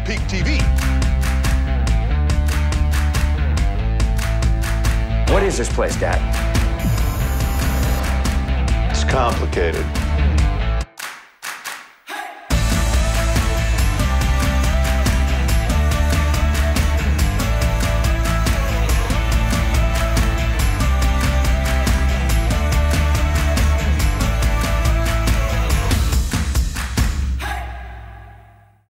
Peak TV. What is this place, Dad? It's complicated.